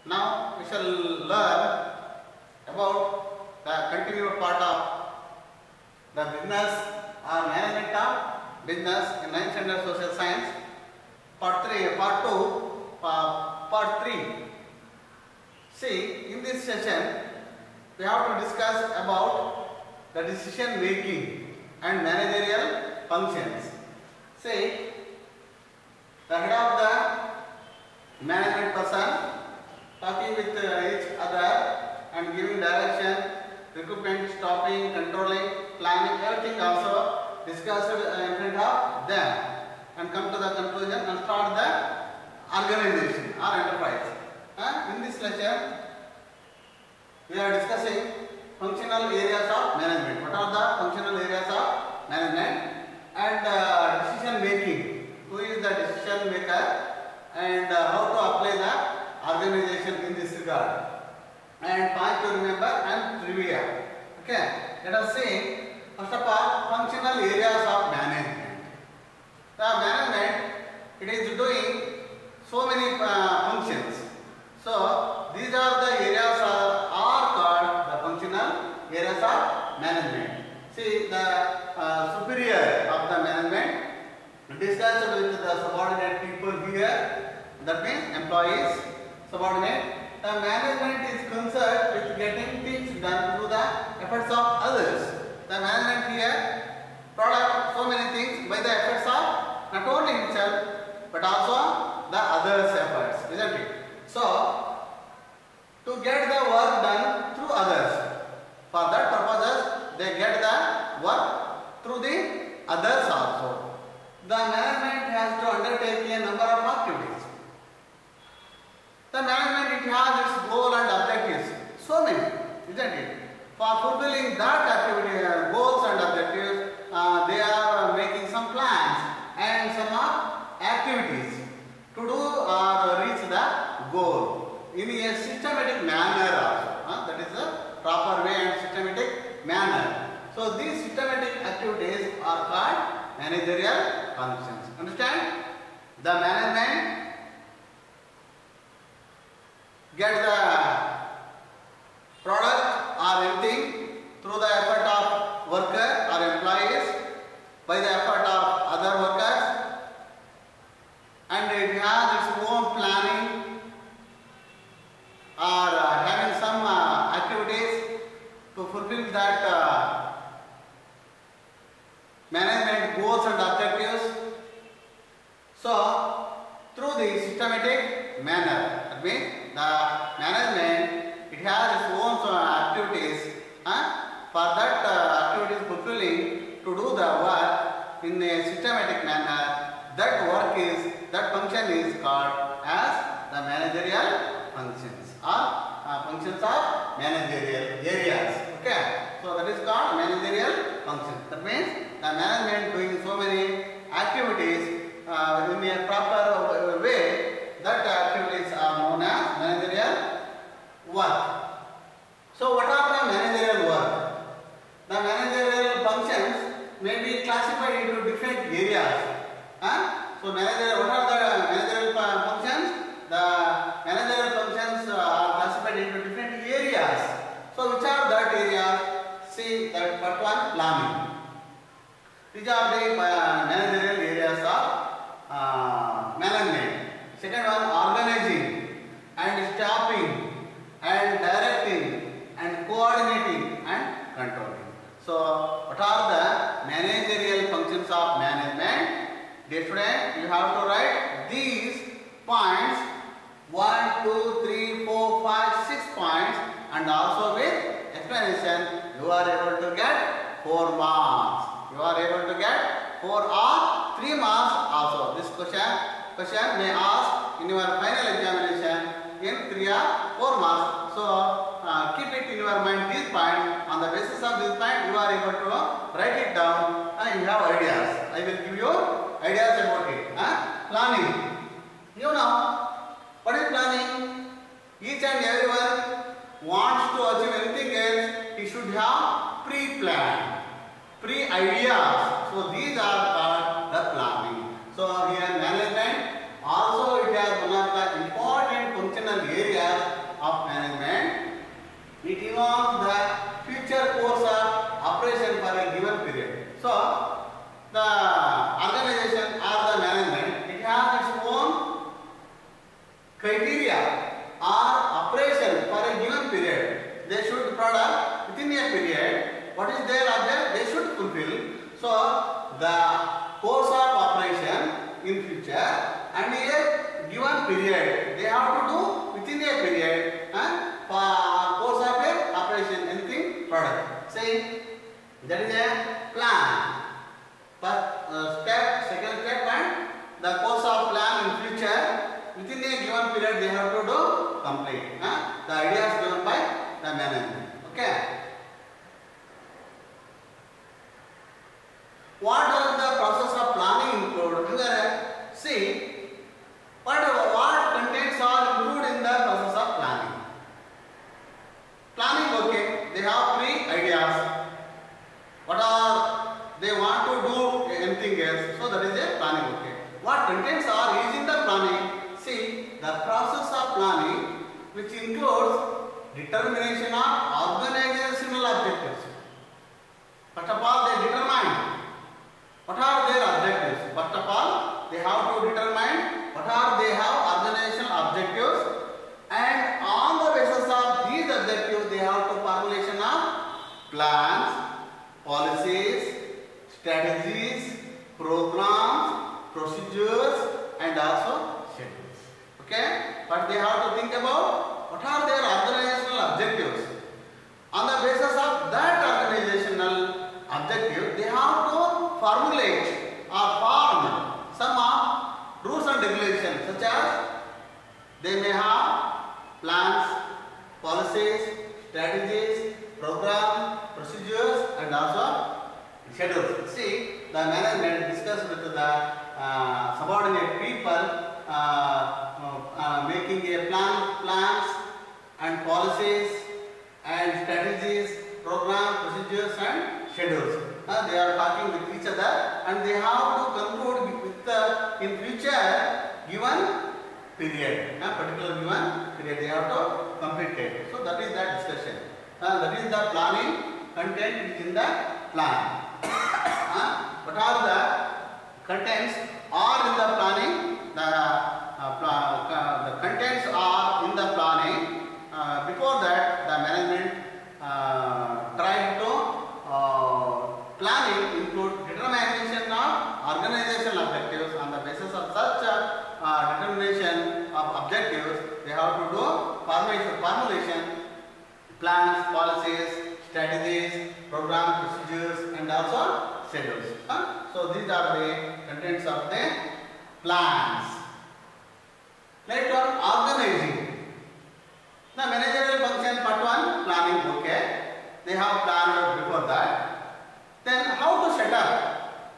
Now we shall learn about the continued part of the business or management of business in 9th standard social science, part 3. See, in this session we have to discuss about the decision making and managerial functions. See, the head of the management person talking with each other and giving direction, recruitment, stopping, controlling, planning, everything also discussed in front of them and come to the conclusion and start the organization or enterprise. In this lecture, we are discussing functional areas of management. What are the functional areas of management? And decision making. Who is the decision maker and how to apply the organization in this regard. And point to remember and trivia. Okay, let us see first of all functional areas of management. The management, it is doing so many functions. So these are the areas are called the functional areas of management. See, the superior of the management discussed with the subordinate people here, that means employees, subordinate. The management is concerned with getting things done through the efforts of others. The management here product so many things by the efforts of not only himself but also the others' efforts, isn't it? So, to get the work done through others, for that purposes they get the work through the others also. The management has to undertake a number of activities. The management, it has its goal and objectives, so many, isn't it? For fulfilling that activity, goals and objectives, they are making some plans and some activities to do or reach the goal in a systematic manner also. That is the proper way and systematic manner. So these systematic activities are called managerial functions. Understand? The management get the product or anything through the effort of worker or employees, by the effort of other workers, and it has its own planning or having some activities to fulfill that management goals and objectives. So, through the systematic manner, that means the management, it has its own activities for that activities fulfilling to do the work in a systematic manner. That function is called as the managerial functions or functions of managerial areas. Okay, so that is called managerial functions. That means the management doing so many activities in a proper way. That activities are known as managerial work. So what are the managerial work? The managerial functions may be classified into different areas. So what are the managerial functions? The managerial functions are classified into different areas. So which are that areas? See, that first one, planning. These are the managerial areas of management. Second one, organizing and staffing and directing and coordinating and controlling. So what are the managerial functions of management? Dear student, you have to write these points 1, 2, 3, 4, 5, 6 points and also with explanation. You are able to get 4 marks. You are able to get 4 or 3 marks also. This question may ask in your final examination in 3 or 4 marks. So keep it in your mind this point. On the basis of this point, you are able to write it down and you have ideas. I will give you ideas about it. Planning. You know what is planning? Each and everyone wants to achieve anything else. He should have pre-plan, pre-ideas. So these are called the planning. So here management also it has one of the important functional areas areas of management. It involves the future course of operation for a given period. So, the organization or the management, it has its own criteria or operation for a given period. They should product within a period. What is their object? They should fulfill. So, the course of operation in future and a given period, they have to do within a period for course of a operation, anything product. Say, that is a plan. But second step, and the course of plan in future within a given period they have to do complete. The ideas given by the management. Okay. What does the process of planning include? See, what contents are included in the process of planning? Planning, okay, they have three ideas. What are they want to do anything else? So that is a planning, okay. What contents are is in the planning? See, the process of planning which includes determination of organizational objectives. First of all, they determine what are their objectives. First of all, they have to determine what are they have organizational objectives, and on the basis of these objectives, they have to formulation of plans, policies, strategies, programs, procedures, and also schedules. Okay? But they have to think about what are their organizational objectives. On the basis of that organizational objective, they have to formulate or form some of rules and regulations, such as they may have plans, policies, strategies, programs, procedures, and also schedules. See, the management discussed with the subordinate people making a plans and policies and strategies, program, procedures, and schedules. They are talking with each other, and they have to conclude with the in future given period, particular given period they have to complete it. So that is that discussion. That is the planning content which is in the plan. What are the contents are in the planning? The contents are in the planning. Before that, the management tried to planning include determination of organizational objectives. On the basis of such determination of objectives, they have to do formulation, plans, policies, strategies, program, procedures, and also schedules. So these are the contents of the plans. Later on, organizing. The managerial function part 1, planning, okay. They have planned before that. Then how to set up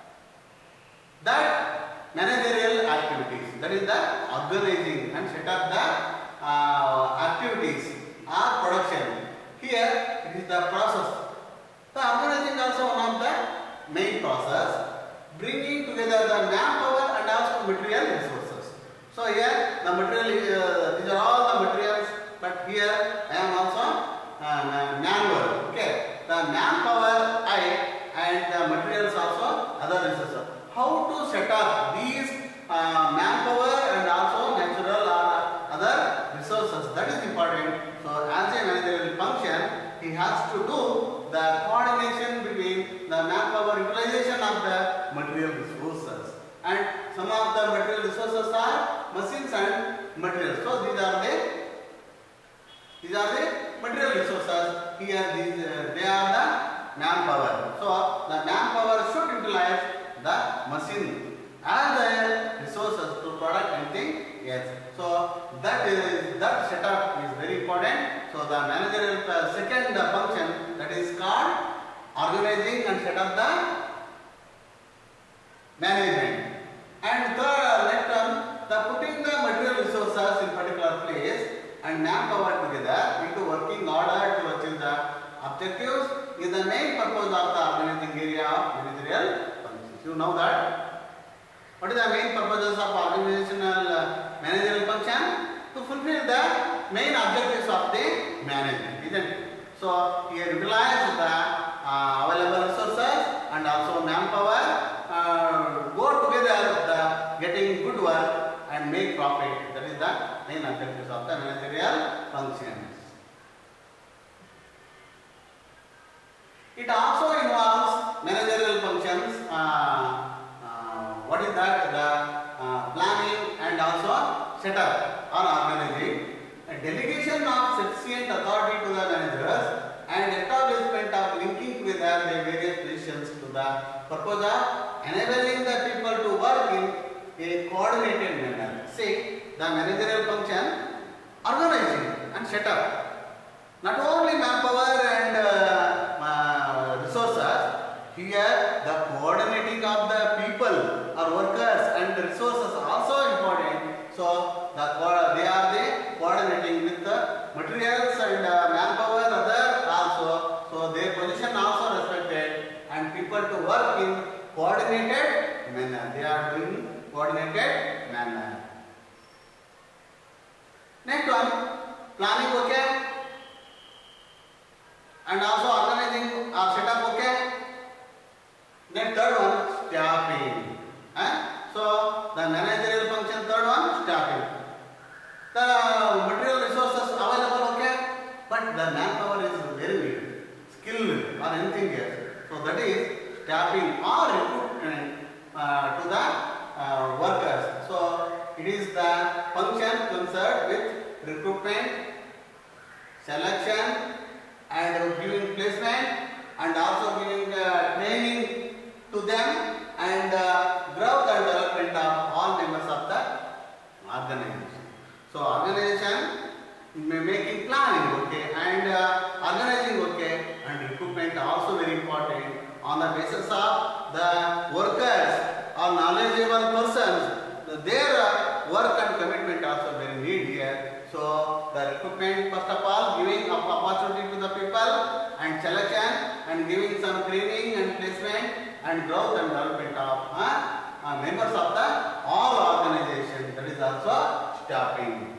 that managerial activities. That is the organizing and set up the activities or production. Here it is the process. The organizing also one of the main process, bringing together the manpower and also material resources. So here the material, these are all the materials, but here I am also manual. Okay, the manpower and the materials also other resources. How to set up these manpower and also natural or other resources, that is important. So as a managerial function, he has to do the coordination between the manpower utilization of the material resources, and some of the material resources are machines and materials. So these are the material resources. Here they are the manpower. So the manpower should utilize the machine as the resources to product anything else. So that setup is very important. So the managerial second function, that is called organizing and set up the management. And third, the putting the material resources in particular place and manpower together into working order to achieve the objectives is the main purpose of the organizing area of managerial functions. You know that? What is the main purposes of organizational managerial function? To fulfill the main objectives of the management, isn't it? So here utilize the available resources and also manpower go together the getting good work and make profit. That is the main objectives of the managerial functions. It also involves managerial functions. What is that? The planning and also setup or organizing. A delegation of sufficient authority to the managers and establishment of linking together the various positions to the purpose of enabling the people to work in a coordinated manner. See, the managerial function, organizing and setup. Not only manpower and resources, here the coordinating of the people or workers and the resources also important. So they are the coordinating with the materials and manpower other also. So their position also respected and people to work in coordinated manner. They are doing coordinated manner. Next one, planning okay, and also organizing or setup okay. Then third one, staffing. So the managerial function, third one, staffing. The material resources available okay, but the manpower is very weak, skilled or anything else. So that is staffing or recruitment to the workers. So it is the function concerned with recruitment, selection and giving placement and also giving training to them and growth and development of all members of the organization. So organization making planning okay and organizing okay and recruitment also very important on the basis of the workers or knowledgeable persons. Their work and commitment also very need here. So the recruitment first of all giving opportunity to the people and selection and giving some training and placement and growth and development of members of the all organization. That is also staffing.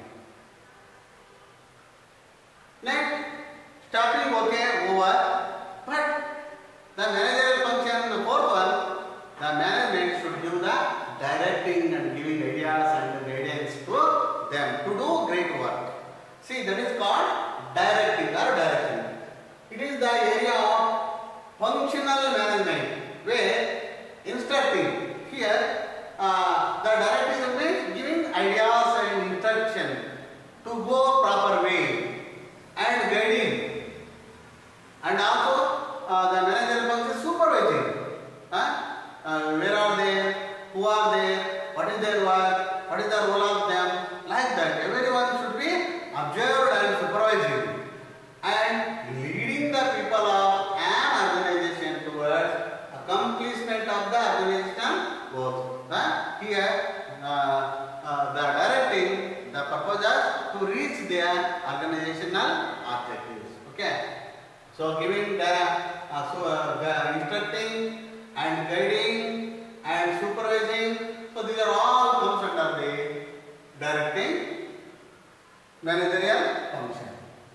Next, staffing okay over, but the managerial function, the fourth one, the management should give the directing and giving ideas and guidance to them to do great work. See, that is called directing or direction. It is the area of functional management where instructing. Here, the directing means giving ideas and instruction to go proper way and guiding, and also the managerial function supervising. Where are they? Who are they? What is their work? What is the role of them? Like that, everyone should be observed and supervising and leading the people of an organization towards accomplishment of the organizational goals. Here, the directing the purposes to reach their organizational objectives. Okay. So giving the instructing and guiding and supervising. So these are all comes under the directing managerial function.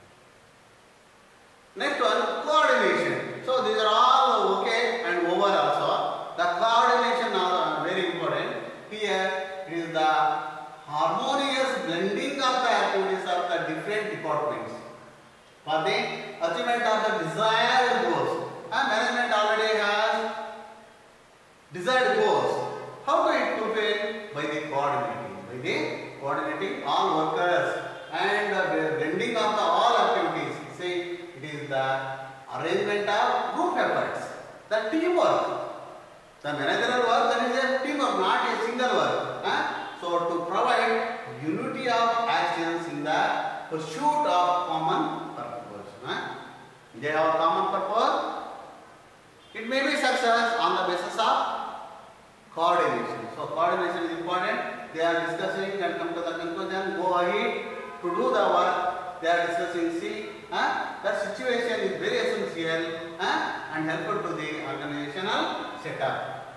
Next one, coordination. So these are all okay and over also. The coordination are very important. Here it is the harmonious blending of the activities of the different departments for the achievement of the desired goals. And management already has desired goals. How do it fulfill? By the coordinating all workers and the blending of the all activities. See, it is the arrangement of group efforts, the teamwork. The managerial work, that is a teamwork, not a single work. So to provide unity of actions in the pursuit of common purpose. They have a common purpose. It may be success on the basis of coordination. So coordination is important. They are discussing and come to the conclusion, go ahead to do the work. They are discussing, see, that situation is very essential and helpful to the organizational setup.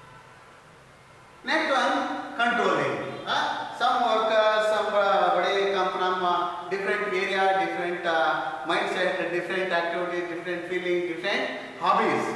Next one, controlling. Some workers, some body different activities, different feelings, different hobbies.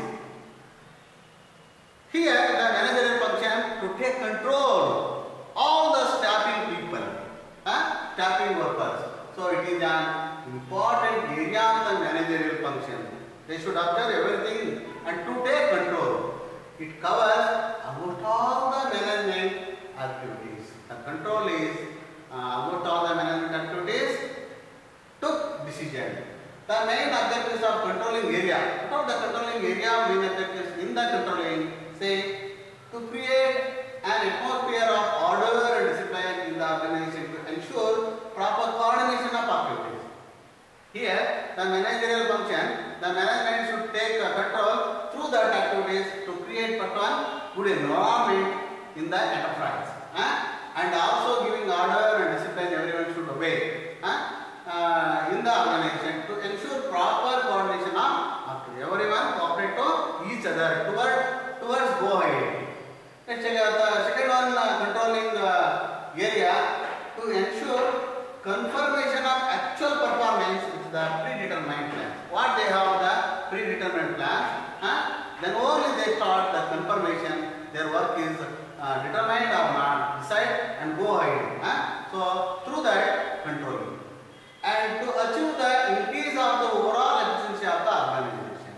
Here the managerial function to take control all the staffing people, staffing workers. So it is an important area of the managerial function. They should observe everything and to take control. It covers almost all the management activities. The control is almost all the management activities took decision. The main objectives of controlling area. What are the controlling area main objectives in the controlling? Say to create an atmosphere of order and discipline in the organization to ensure proper coordination of activities. Here, the managerial function, the management should take control through that activities to create good environment in the enterprise, and also giving order and discipline everyone should obey in the organization to ensure proper coordination of activities. Everyone cooperate to each other towards go ahead. Let's check out the second one, controlling area to ensure confirmation of actual performance with the predetermined plan. What they have the predetermined plan, then only they start the confirmation. Their work is determined or not, decide and go ahead. So through that controlling and to achieve the increase of the overall efficiency of the organization.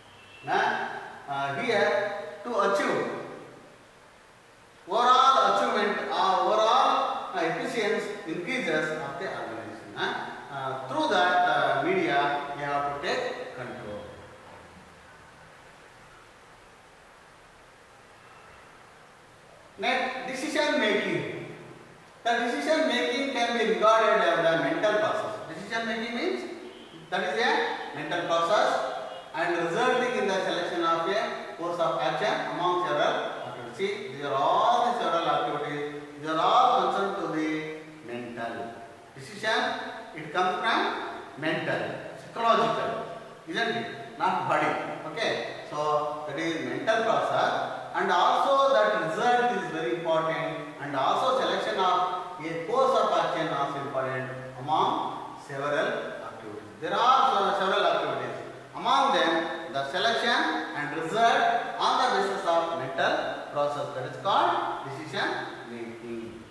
Here to achieve overall achievement or overall efficiency increases of the organization. Through that media you have to take control. Next, decision making. The decision making can be regarded as a mental process. Decision making means that is a mental process and resulting in the selection of a course of action among several activities. See, these are all the several activities. These are all concerned to the mental. Decision, it comes from mental, psychological, isn't it? Not body. Okay. So that is mental process. And also that result is very important, and also selection of a course of action is also important among several activities. There are several activities. Among them, the selection and result on the basis of mental process, that is called decision making.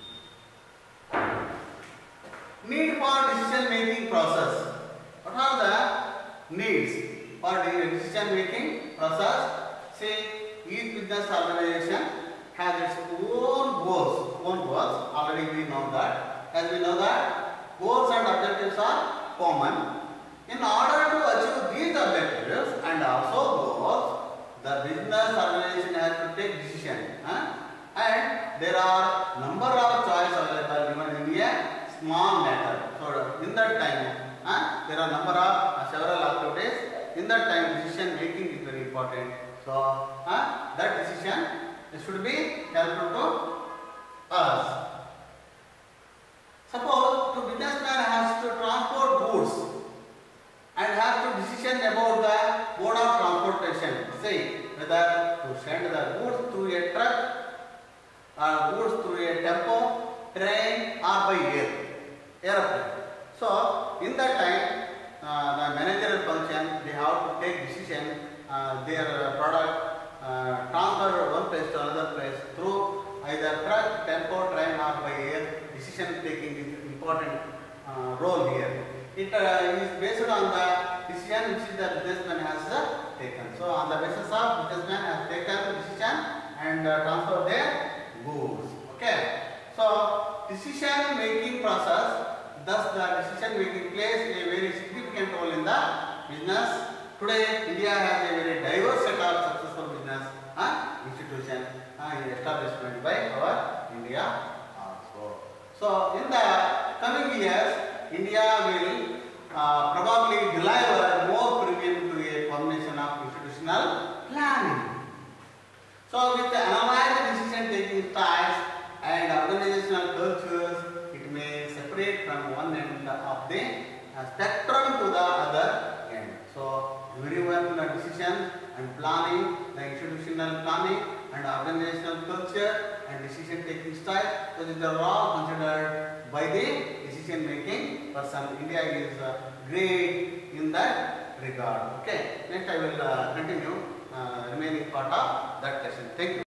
Need for decision making process. What are the needs for the decision making process? Say each business organization has its own goals. Already we know that. As we know that goals and objectives are common. In order to achieve these objectives and also goals, the business organization has to take decision. And there are number of choice available even in a small matter. So in that time, there are number of several activities. In that time, decision making is very important. So that decision should be helpful to us. Suppose the businessman has to transport goods and has to decision about the mode of transportation. Say whether to send the goods through a truck or goods through a tempo, train or by airplane. So in that time, the managerial function, they have to take decision their product transfer one place to another place through either truck, tempo, train or by air. Decision taking is important role here. It is based on the decision which the businessman has taken. So on the basis of businessman has taken decision and transfer their goods. Okay. So decision making process, thus the decision making plays a very significant role in the business. Today India has a very diverse set of successful business institutions establishment by our India also. So in the coming years, India will probably deliver more premium to a combination of institutional planning. So with the analyzed decision taking styles and organizational cultures, it may separate from one end of the spectrum to the other end. So everyone decision and planning, the institutional planning and organizational culture and decision taking style, so these are all considered by the decision making person. India is great in that regard. Okay. Next I will continue remaining part of that lesson. Thank you.